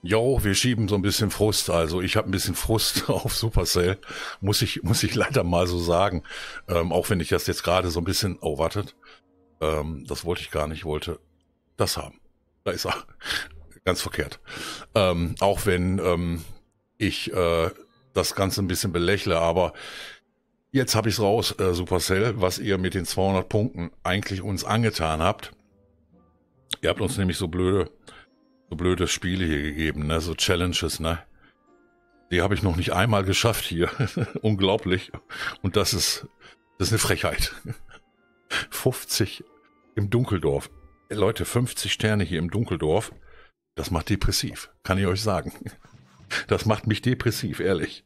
Jo, wir schieben so ein bisschen Frust. Also ich habe ein bisschen Frust auf Supercell, muss ich leider mal so sagen. Auch wenn ich das jetzt gerade so ein bisschen, oh, wartet, das wollte ich gar nicht, ich wollte das haben. Da ist er. Ganz verkehrt. Auch wenn ich das Ganze ein bisschen belächle, aber jetzt habe ich es raus, Supercell, was ihr mit den 200 Punkten eigentlich uns angetan habt. Ihr habt uns nämlich so blöde Spiele hier gegeben, ne, so Challenges, ne. Die habe ich noch nicht einmal geschafft hier. Unglaublich. Und das ist eine Frechheit. 50 im Dunkeldorf. Leute, 50 Sterne hier im Dunkeldorf. Das macht depressiv, kann ich euch sagen. Das macht mich depressiv, ehrlich.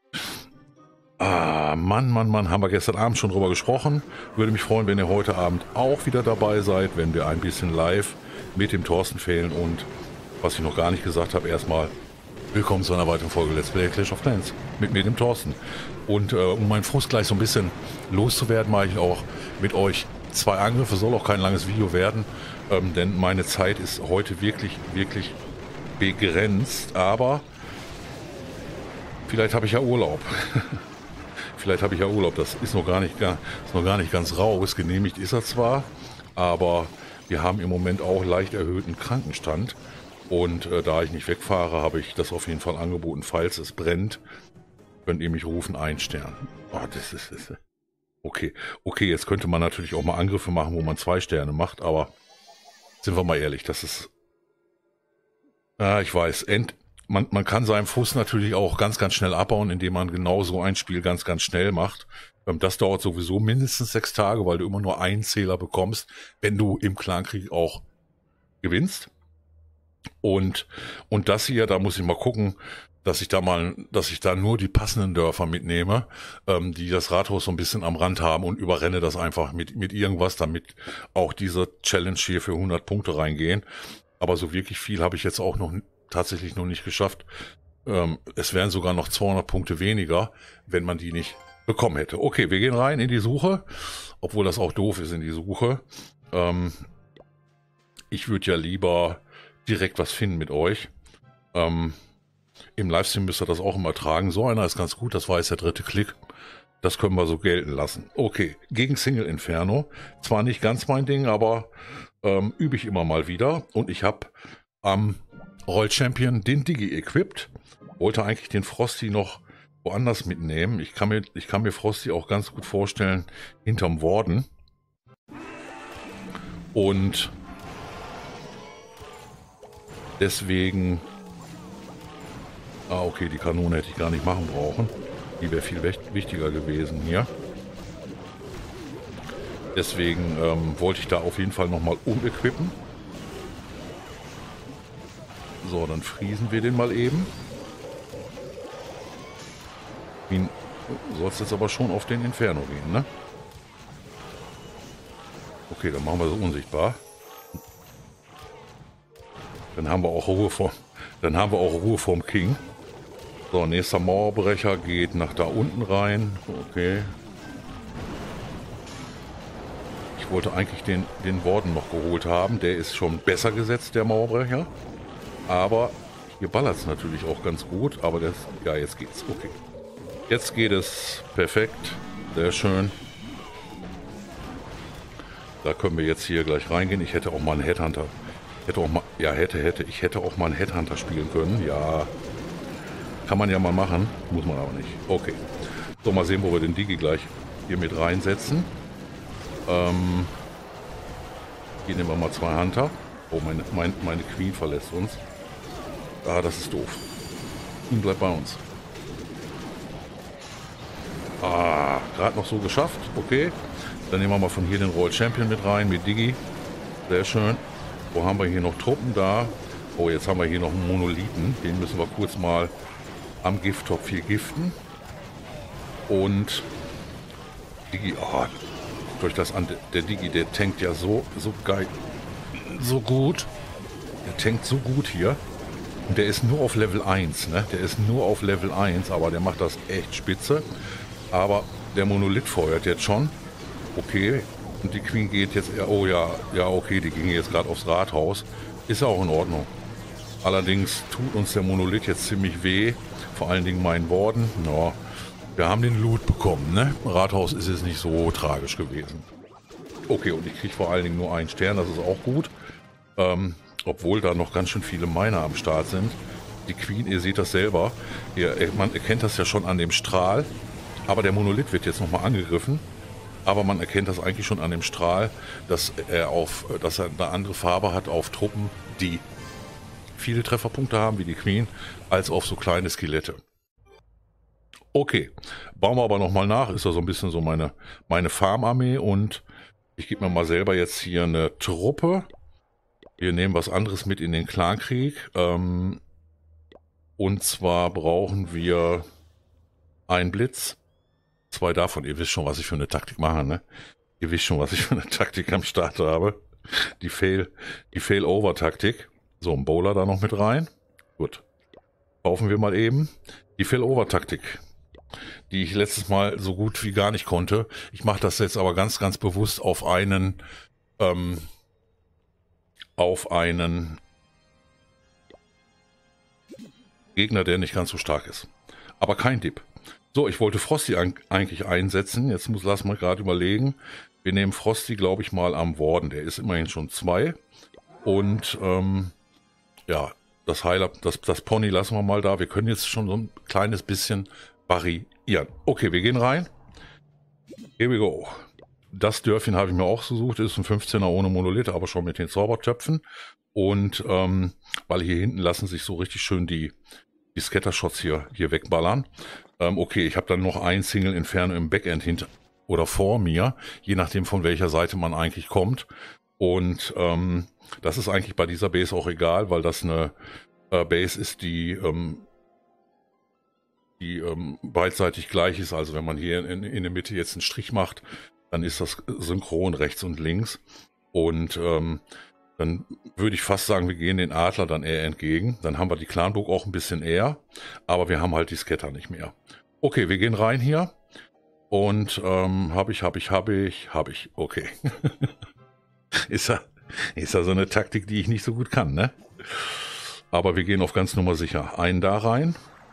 Mann, haben wir gestern Abend schon drüber gesprochen. Würde mich freuen, wenn ihr heute Abend auch wieder dabei seid, wenn wir ein bisschen live mit dem Thorsten fehlen. Und was ich noch gar nicht gesagt habe, erstmal willkommen zu einer weiteren Folge Let's Play Clash of Clans mit mir, dem Thorsten. Und um meinen Frust gleich so ein bisschen loszuwerden, mache ich auch mit euch 2 Angriffe. Soll auch kein langes Video werden, denn meine Zeit ist heute wirklich begrenzt. Aber vielleicht habe ich ja Urlaub. Das ist noch gar nicht ganz raus. Genehmigt ist er zwar, aber wir haben im Moment auch leicht erhöhten Krankenstand. Und da ich nicht wegfahre, habe ich das auf jeden Fall angeboten. Falls es brennt, könnt ihr mich rufen, 1 Stern. Oh, das ist okay. Okay, jetzt könnte man natürlich auch mal Angriffe machen, wo man 2 Sterne macht, aber sind wir mal ehrlich, das ist... ich weiß, man kann seinen Frust natürlich auch ganz schnell abbauen, indem man genau so ein Spiel ganz schnell macht. Das dauert sowieso mindestens 6 Tage, weil du immer nur einen Zähler bekommst, wenn du im Clankrieg auch gewinnst. Und das hier, da muss ich mal gucken, dass ich da nur die passenden Dörfer mitnehme, die das Rathaus so ein bisschen am Rand haben, und überrenne das einfach mit irgendwas, damit auch diese Challenge hier für 100 Punkte reingehen. Aber so wirklich viel habe ich jetzt auch tatsächlich noch nicht geschafft. Es wären sogar noch 200 Punkte weniger, wenn man die nicht bekommen hätte. Okay, wir gehen rein in die Suche, obwohl das auch doof ist in die Suche. Ich würde ja lieber direkt was finden mit euch. Im Livestream müsst ihr das auch immer tragen. So einer ist ganz gut, das war jetzt der 3. Klick. Das können wir so gelten lassen. Okay, gegen Single Inferno. Zwar nicht ganz mein Ding, aber übe ich immer mal wieder. Und ich habe am Roll Champion den Digi equipped. Wollte eigentlich den Frosty noch woanders mitnehmen. Ich kann mir Frosty auch ganz gut vorstellen hinterm Warden. Und deswegen... okay, die Kanone hätte ich gar nicht machen brauchen. Die wäre viel wichtiger gewesen hier. Deswegen wollte ich da auf jeden Fall nochmal umequippen. So, dann friesen wir den mal eben. Soll es jetzt aber schon auf den Inferno gehen, ne? Okay, dann machen wir so unsichtbar. Dann haben wir auch Ruhe vorm King. So, nächster Mauerbrecher geht nach da unten rein. Okay. Ich wollte eigentlich den Warden noch geholt haben. Der ist schon besser gesetzt, der Mauerbrecher. Aber hier ballert es natürlich auch ganz gut. Aber jetzt geht's. Okay. Jetzt geht es perfekt. Sehr schön. Da können wir jetzt hier gleich reingehen. Ich hätte auch mal einen Headhunter. Ich hätte auch mal einen Headhunter spielen können. Ja. Kann man ja mal machen. Muss man aber nicht. Okay. So, mal sehen, wo wir den Digi gleich hier mit reinsetzen. Hier nehmen wir mal 2 Hunter. Oh, meine Queen verlässt uns. Das ist doof. Queen bleibt bei uns. Gerade noch so geschafft. Okay. Dann nehmen wir mal von hier den Royal Champion mit rein, mit Digi. Sehr schön. Wo haben wir hier noch Truppen da? Oh, jetzt haben wir hier noch einen Monolithen. Den müssen wir kurz mal am Gifttopf hier giften. Und Digi, durch das an, der Digi, der tankt ja so geil, so gut. Der tankt so gut hier. Und der ist nur auf Level 1, ne? Der ist nur auf Level 1, aber der macht das echt spitze. Aber der Monolith feuert jetzt schon. Okay. Und die Queen geht jetzt, oh ja, okay, die ging jetzt gerade aufs Rathaus. Ist ja auch in Ordnung. Allerdings tut uns der Monolith jetzt ziemlich weh, vor allen Dingen meinen Worten. Ja, wir haben den Loot bekommen, ne? Rathaus ist es nicht so tragisch gewesen. Okay, und ich kriege vor allen Dingen nur einen Stern, das ist auch gut. Obwohl da noch ganz schön viele Miner am Start sind. Die Queen, ihr seht das selber. Man erkennt das ja schon an dem Strahl. Aber der Monolith wird jetzt nochmal angegriffen. Aber man erkennt das eigentlich schon an dem Strahl, dass er eine andere Farbe hat auf Truppen, die viele Trefferpunkte haben, wie die Queen, als auf so kleine Skelette. Okay, bauen wir aber nochmal nach. Ist ja so ein bisschen so meine Farmarmee. Und ich gebe mir mal selber jetzt hier eine Truppe. Wir nehmen was anderes mit in den Clankrieg. Und zwar brauchen wir einen Blitz. 2 davon. Ihr wisst schon, was ich für eine Taktik mache, ne? Ihr wisst schon, was ich für eine Taktik am Start habe. Die Fail-Over-Taktik. So, ein Bowler da noch mit rein. Gut. Kaufen wir mal eben. Die Fail-Over-Taktik, die ich letztes Mal so gut wie gar nicht konnte. Ich mache das jetzt aber ganz, ganz bewusst auf einen Gegner, der nicht ganz so stark ist. Aber kein Dip. So, ich wollte Frosty eigentlich einsetzen. Jetzt lass mal gerade überlegen. Wir nehmen Frosty, glaube ich, mal am Warden. Der ist immerhin schon 2. Und ja, das Pony lassen wir mal da. Wir können jetzt schon so ein kleines bisschen variieren. Okay, wir gehen rein. Here we go. Das Dörfchen habe ich mir auch gesucht. Ist ein 15er ohne Monolith, aber schon mit den Zaubertöpfen. Und weil hier hinten lassen sich so richtig schön die Scattershots hier wegballern. Okay, ich habe dann noch ein Single Inferno im Backend hinter oder vor mir, je nachdem von welcher Seite man eigentlich kommt. Und das ist eigentlich bei dieser Base auch egal, weil das eine Base ist, die beidseitig gleich ist. Also wenn man hier in der Mitte jetzt einen Strich macht, dann ist das synchron rechts und links. Und dann würde ich fast sagen, wir gehen den Adler dann eher entgegen. Dann haben wir die Clanburg auch ein bisschen eher, aber wir haben halt die Scatter nicht mehr. Okay, wir gehen rein hier. Und hab ich. Okay. Ist ja so eine Taktik, die ich nicht so gut kann, ne? Aber wir gehen auf ganz Nummer sicher. Einen da rein.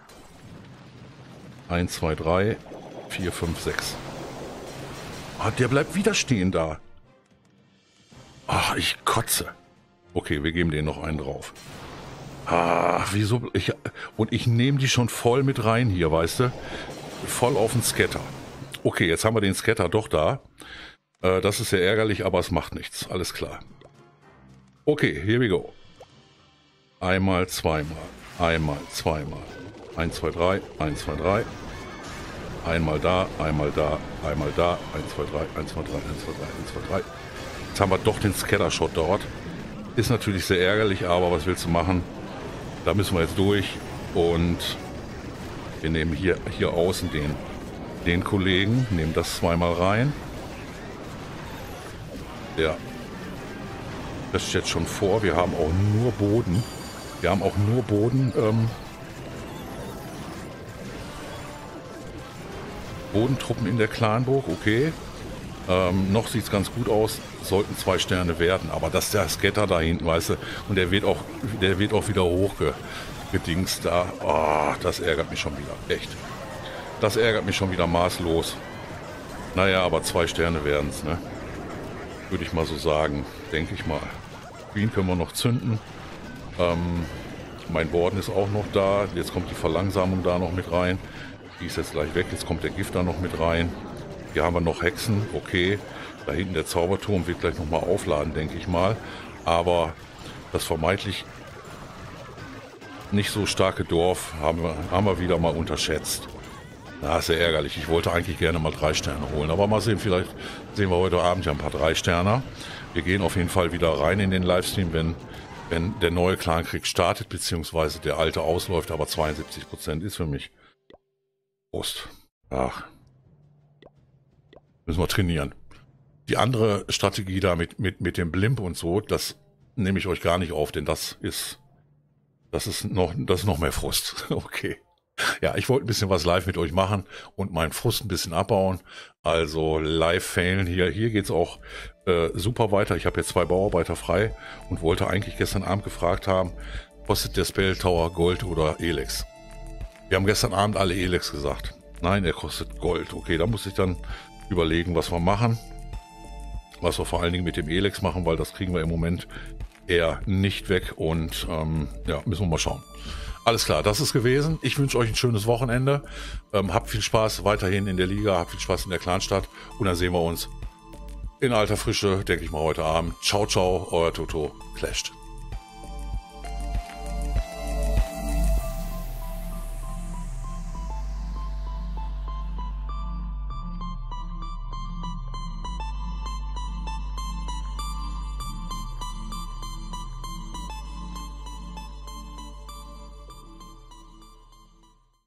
1, 2, 3, 4, 5, 6. Ah, der bleibt wieder stehen da. Ach, ich kotze. Okay, wir geben den noch einen drauf. Ah, wieso? Und ich nehme die schon voll mit rein hier, weißt du? Voll auf den Scatter. Okay, jetzt haben wir den Scatter doch da. Das ist sehr ärgerlich, aber es macht nichts. Alles klar. Okay, here we go. Einmal, zweimal. Einmal, zweimal. 1, 2, 3. 1, 2, 3. Einmal da, einmal da, einmal da. 1, 2, 3, 1, 2, 3, 1, 2, 3, 1, 2, 3. Jetzt haben wir doch den Scatter-Shot dort. Ist natürlich sehr ärgerlich, aber was willst du machen? Da müssen wir jetzt durch. Und wir nehmen hier außen den Kollegen, nehmen das zweimal rein. Ja, das steht schon vor. Wir haben auch nur Boden. Bodentruppen in der Clanburg, okay. Noch sieht es ganz gut aus. Sollten 2 Sterne werden, aber das ist der Scatter da hinten, weißt du. Und der wird auch wieder hochgedingst da. Oh, das ärgert mich schon wieder. Echt. Das ärgert mich schon wieder maßlos. Naja, aber 2 Sterne werden es, ne? Würde ich mal so sagen. Denke ich mal. Queen können wir noch zünden. Mein Warden ist auch noch da. Jetzt kommt die Verlangsamung da noch mit rein. Die ist jetzt gleich weg. Jetzt kommt der Gift da noch mit rein. Hier haben wir noch Hexen. Okay. Da hinten der Zauberturm wird gleich nochmal aufladen, denke ich mal. Aber das vermeintlich nicht so starke Dorf haben wir wieder mal unterschätzt. Na, ist ja ärgerlich. Ich wollte eigentlich gerne mal 3 Sterne holen. Aber mal sehen, vielleicht sehen wir heute Abend ja ein paar 3 Sterner. Wir gehen auf jeden Fall wieder rein in den Livestream, wenn der neue Clankrieg startet, beziehungsweise der alte ausläuft, aber 72% ist für mich. Prost. Ach. Müssen wir trainieren. Die andere Strategie da mit dem Blimp und so, das nehme ich euch gar nicht auf, denn das ist noch mehr Frust. Okay. Ja, ich wollte ein bisschen was live mit euch machen und meinen Frust ein bisschen abbauen. Also live failen hier geht's auch super weiter. Ich habe jetzt 2 Bauarbeiter frei und wollte eigentlich gestern Abend gefragt haben, Kostet der Spell Tower Gold oder Elex? Wir haben gestern Abend alle Elex gesagt. Nein, er kostet Gold. Okay, da muss ich dann überlegen, was wir machen. Was wir vor allen Dingen mit dem Elex machen, weil das kriegen wir im Moment eher nicht weg. Und ja, müssen wir mal schauen. Alles klar, das ist gewesen. Ich wünsche euch ein schönes Wochenende. Habt viel Spaß weiterhin in der Liga, habt viel Spaß in der Clanstadt. Und dann sehen wir uns in alter Frische, denke ich mal, heute Abend. Ciao, ciao, euer Toto clasht.